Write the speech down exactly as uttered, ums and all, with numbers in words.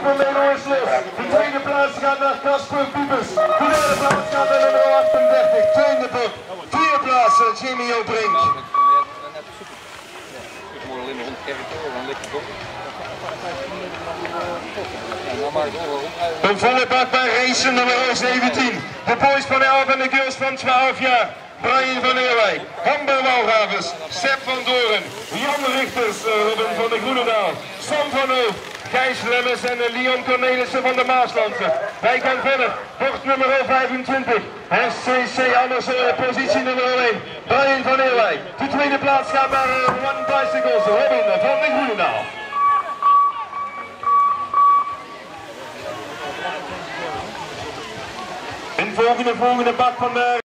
van Leno is los. De tweede plaats gaat naar Casper Piepers. De derde plaats gaat naar nummer achtendertig, Teun de Buk. Vierde plaats, Jimmy O'Brink. Een volle bak bij race nummer zeventien. De boys van elf en de girls van twaalf jaar. Brian van Eerwijk, Amber Walravens, Sepp van Doren, Jan Richters, Robin van de Groenendaal, Sam van Oof, Gijs Lemmers en Leon Cornelissen van de Maaslandse. Wij gaan verder, bord nummer vijfentwintig, S C C Anders, positie nummer één, Brian van Eerwijk. De tweede plaats gaat naar One Bicycles, Robin van de Groenendaal. In volgende, volgende bak van de